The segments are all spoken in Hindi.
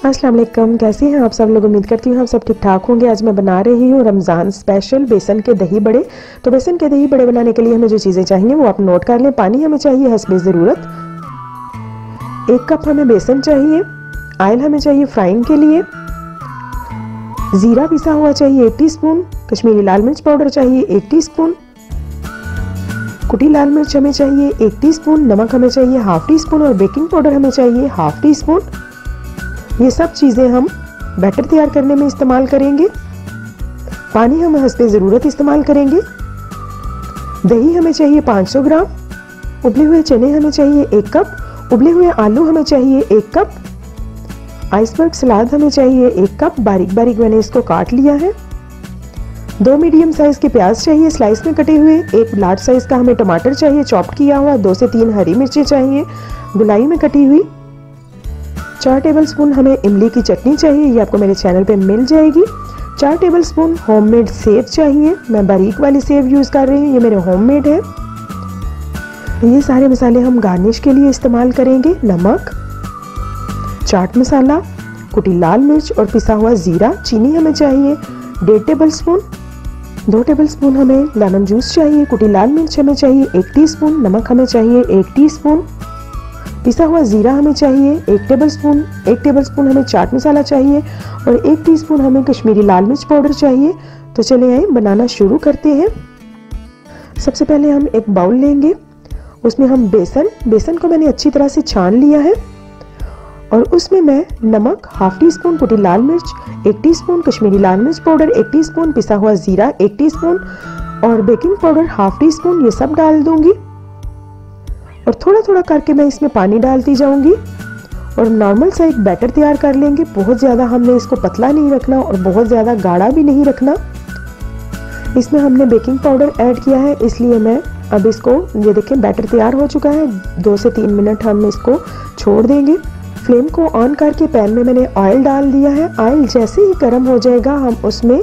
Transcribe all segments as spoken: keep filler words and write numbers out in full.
अस्सलाम वालेकुम, कैसे हैं आप सब लोग। उम्मीद करती हूँ आप सब ठीक ठाक होंगे। आज मैं बना रही हूँ रमज़ान स्पेशल बेसन के दही बड़े। तो बेसन के दही बड़े बनाने के लिए हमें जो चीज़ें चाहिए वो आप नोट कर लें। पानी हमें चाहिए हस्बे ज़रूरत, एक कप हमें बेसन चाहिए, ऑयल हमें चाहिए फ्राइंग के लिए, ज़ीरा पिसा हुआ चाहिए एक टीस्पून, कश्मीरी लाल मिर्च पाउडर चाहिए एक टीस्पून, कुटी लाल मिर्च हमें चाहिए एक टीस्पून, नमक हमें चाहिए हाफ टी स्पून और बेकिंग पाउडर हमें चाहिए हाफ टी स्पून। ये सब चीज़ें हम बैटर तैयार करने में इस्तेमाल करेंगे। पानी हम हस्बे ज़रूरत इस्तेमाल करेंगे। दही हमें चाहिए पाँच सौ ग्राम, उबले हुए चने हमें चाहिए एक कप, उबले हुए आलू हमें चाहिए एक कप, आइसबर्ग सलाद हमें चाहिए एक कप, बारीक बारीक मैंने इसको काट लिया है। दो मीडियम साइज़ के प्याज चाहिए स्लाइस में कटे हुए, एक लार्ज साइज़ का हमें टमाटर चाहिए चॉप किया हुआ, दो से तीन हरी मिर्चें चाहिए गुलाई में कटी हुई, चार टेबलस्पून हमें इमली की चटनी चाहिए, ये आपको मेरे चैनल पे मिल जाएगी। चार टेबलस्पून होममेड सेव चाहिए, मैं बारीक वाली सेव यूज़ कर रही हूँ, ये मेरे होममेड है। ये सारे मसाले हम गार्निश के लिए इस्तेमाल करेंगे। नमक, चाट मसाला, कुटी लाल मिर्च और पिसा हुआ ज़ीरा। चीनी हमें चाहिए डेढ़ टेबल स्पून, दो टेबल स्पून हमें लेमन जूस चाहिए, कुटी लाल मिर्च हमें चाहिए एक टीस्पून, नमक हमें चाहिए एक टीस्पून, पिसा हुआ ज़ीरा हमें चाहिए एक टेबलस्पून, एक टेबलस्पून हमें चाट मसाला चाहिए और एक टीस्पून हमें कश्मीरी लाल मिर्च पाउडर चाहिए। तो चले आए बनाना शुरू करते हैं। सबसे पहले हम एक बाउल लेंगे, उसमें हम बेसन बेसन को मैंने अच्छी तरह से छान लिया है और उसमें मैं नमक हाफ टी स्पून, कुटी लाल मिर्च एक टीस्पून, कश्मीरी लाल मिर्च पाउडर एक टीस्पून, पिसा हुआ ज़ीरा एक टीस्पून और baking powder half teaspoon, ये सब डाल दूंगी और थोड़ा थोड़ा करके मैं इसमें पानी डालती जाऊंगी और नॉर्मल सा एक बैटर तैयार कर लेंगे। बहुत ज़्यादा हमने इसको पतला नहीं रखना और बहुत ज़्यादा गाढ़ा भी नहीं रखना। इसमें हमने बेकिंग पाउडर ऐड किया है, इसलिए मैं अब इसको, ये देखें बैटर तैयार हो चुका है। दो से तीन मिनट हम इसको छोड़ देंगे। फ्लेम को ऑन करके पैन में मैंने ऑयल डाल दिया है। ऑयल जैसे ही गर्म हो जाएगा हम उसमें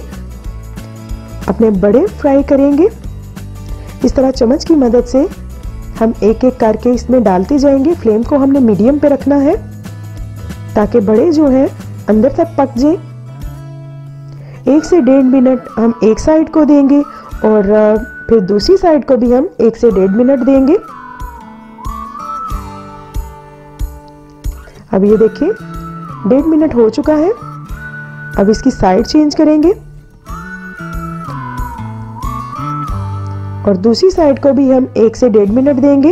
अपने बड़े फ्राई करेंगे। इस तरह चम्मच की मदद से हम एक एक करके इसमें डालते जाएंगे। फ्लेम को हमने मीडियम पे रखना है ताकि बड़े जो है अंदर तक पक जाए। एक से डेढ़ मिनट हम एक साइड को देंगे और फिर दूसरी साइड को भी हम एक से डेढ़ मिनट देंगे। अब ये देखिए डेढ़ मिनट हो चुका है। अब इसकी साइड चेंज करेंगे और दूसरी साइड को भी हम एक से डेढ़ मिनट देंगे।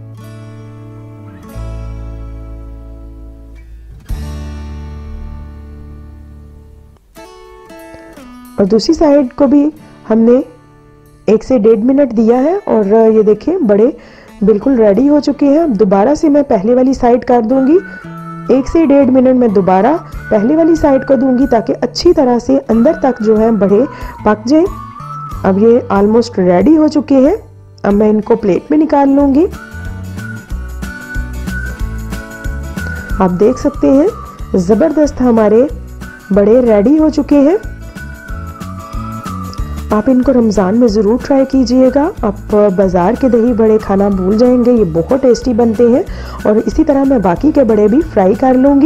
और दूसरी साइड को भी हमने एक से डेढ़ मिनट दिया है और ये देखिए बड़े बिल्कुल रेडी हो चुके हैं। अब दोबारा से मैं पहले वाली साइड कर दूंगी। एक से डेढ़ मिनट में दोबारा पहले वाली साइड को दूंगी ताकि अच्छी तरह से अंदर तक जो है बड़े पक जाए। अब ये ऑलमोस्ट रेडी हो चुके हैं। अब मैं इनको प्लेट में निकाल लूंगी। आप देख सकते हैं ज़बरदस्त हमारे बड़े रेडी हो चुके हैं। आप इनको रमज़ान में ज़रूर ट्राई कीजिएगा। आप बाज़ार के दही बड़े खाना भूल जाएंगे, ये बहुत टेस्टी बनते हैं। और इसी तरह मैं बाकी के बड़े भी फ्राई कर लूँगी।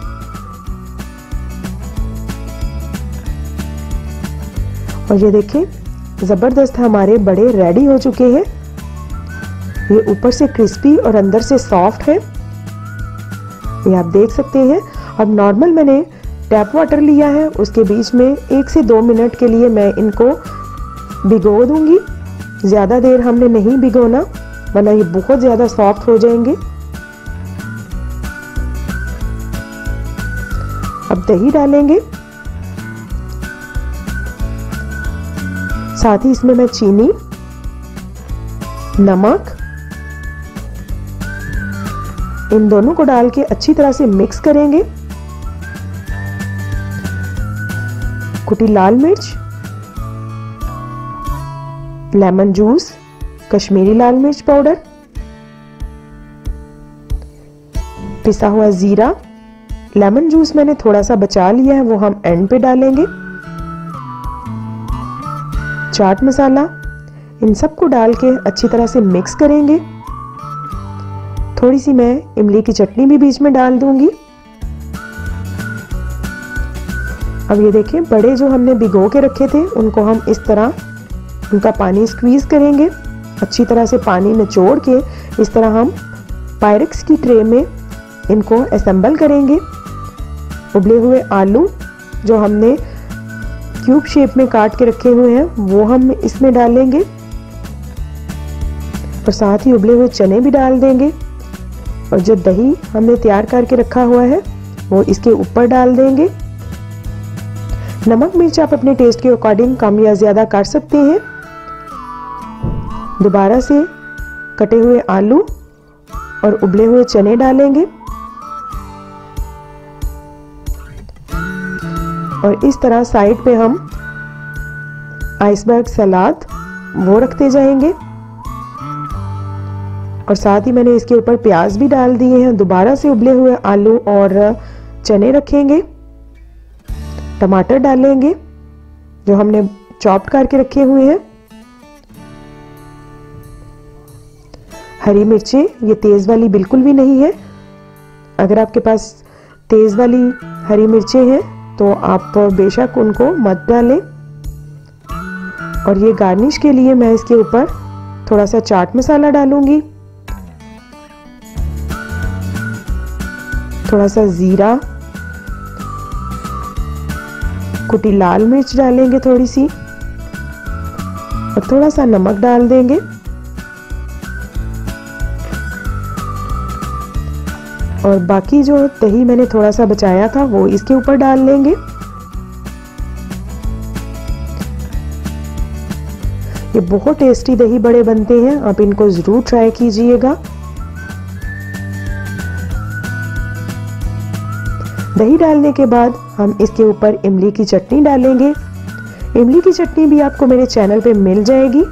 और ये देखें ज़बरदस्त हमारे बड़े रेडी हो चुके हैं। ये ऊपर से क्रिस्पी और अंदर से सॉफ्ट है, ये आप देख सकते हैं। अब नॉर्मल मैंने टैप वाटर लिया है, उसके बीच में एक से दो मिनट के लिए मैं इनको भिगो दूंगी। ज़्यादा देर हमने नहीं भिगोना वरना ये बहुत ज़्यादा सॉफ्ट हो जाएंगे। अब दही डालेंगे, साथ ही इसमें मैं चीनी, नमक, इन दोनों को डाल के अच्छी तरह से मिक्स करेंगे। कुटी लाल मिर्च, लेमन जूस, कश्मीरी लाल मिर्च पाउडर, पिसा हुआ ज़ीरा, लेमन जूस मैंने थोड़ा सा बचा लिया है वो हम एंड पे डालेंगे, चाट मसाला, इन सबको डाल के अच्छी तरह से मिक्स करेंगे। थोड़ी सी मैं इमली की चटनी भी बीच में डाल दूंगी। अब ये देखिए बड़े जो हमने भिगो के रखे थे उनको हम इस तरह उनका पानी स्क्वीज़ करेंगे, अच्छी तरह से पानी निचोड़ के इस तरह हम पायरेक्स की ट्रे में इनको असेंबल करेंगे। उबले हुए आलू जो हमने क्यूब शेप में काट के रखे हुए हैं वो हम इसमें डालेंगे और साथ ही उबले हुए चने भी डाल देंगे और जो दही हमने तैयार करके रखा हुआ है वो इसके ऊपर डाल देंगे। नमक मिर्च आप अपने टेस्ट के अकॉर्डिंग कम या ज़्यादा कर सकते हैं। दोबारा से कटे हुए आलू और उबले हुए चने डालेंगे और इस तरह साइड पे हम आइसबर्ग सलाद वो रखते जाएंगे और साथ ही मैंने इसके ऊपर प्याज भी डाल दिए हैं। दोबारा से उबले हुए आलू और चने रखेंगे, टमाटर डालेंगे जो हमने चॉप करके रखे हुए हैं, हरी मिर्चें ये तेज वाली बिल्कुल भी नहीं है, अगर आपके पास तेज वाली हरी मिर्चें हैं तो आप बेशक उनको मत डालें। और ये गार्निश के लिए मैं इसके ऊपर थोड़ा सा चाट मसाला डालूंगी, थोड़ा सा जीरा, कुटी लाल मिर्च डालेंगे थोड़ी सी और थोड़ा सा नमक डाल देंगे और बाकी जो दही मैंने थोड़ा सा बचाया था वो इसके ऊपर डाल लेंगे। ये बहुत टेस्टी दही बड़े बनते हैं, आप इनको जरूर ट्राई कीजिएगा। दही डालने के बाद हम इसके ऊपर इमली की चटनी डालेंगे। इमली की चटनी भी आपको मेरे चैनल पे मिल जाएगी।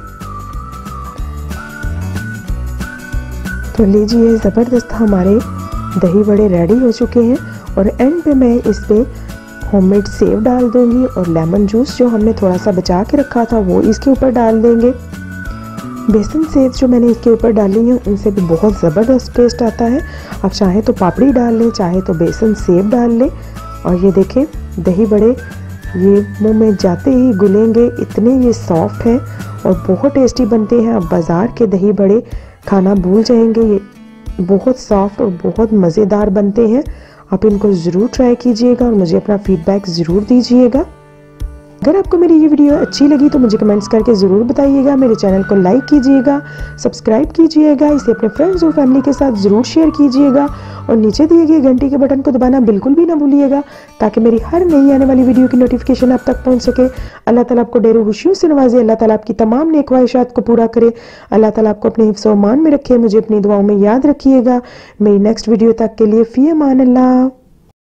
तो लीजिए ज़बरदस्त हमारे दही बड़े रेडी हो चुके हैं और एंड पे मैं इस पे होममेड सेव डाल दूंगी और लेमन जूस जो हमने थोड़ा सा बचा के रखा था वो इसके ऊपर डाल देंगे। बेसन सेव जो मैंने इसके ऊपर डाली है उनसे भी बहुत ज़बरदस्त टेस्ट आता है। आप चाहे तो पापड़ी डाल लें, चाहे तो बेसन सेव डाल लें। और ये देखें दही बड़े ये मुंह में जाते ही घुलेंगे, इतने ये सॉफ्ट हैं और बहुत टेस्टी बनते हैं। आप बाज़ार के दही बड़े खाना भूल जाएंगे, ये बहुत सॉफ्ट और बहुत मज़ेदार बनते हैं। आप इनको ज़रूर ट्राई कीजिएगा और मुझे अपना फीडबैक ज़रूर दीजिएगा। अगर आपको मेरी ये वीडियो अच्छी लगी तो मुझे कमेंट्स करके ज़रूर बताइएगा। मेरे चैनल को लाइक कीजिएगा, सब्सक्राइब कीजिएगा, इसे अपने फ्रेंड्स और फैमिली के साथ ज़रूर शेयर कीजिएगा और नीचे दिए गए घंटी के बटन को दबाना बिल्कुल भी ना भूलिएगा ताकि मेरी हर नई आने वाली वीडियो की नोटिफिकेशन आप तक पहुँच सके। अल्लाह ताला आपको ढेरों खुशियों से नवाजे, अल्लाह ताला आपकी तमाम नेक ख्वाहिशात को पूरा करे, अल्लाह ताला आपको अपने हिफ्ज़ व अमान में रखे। मुझे अपनी दुआओं में याद रखिएगा। मेरी नेक्स्ट वीडियो तक के लिए फ़ी अमान अल्लाह।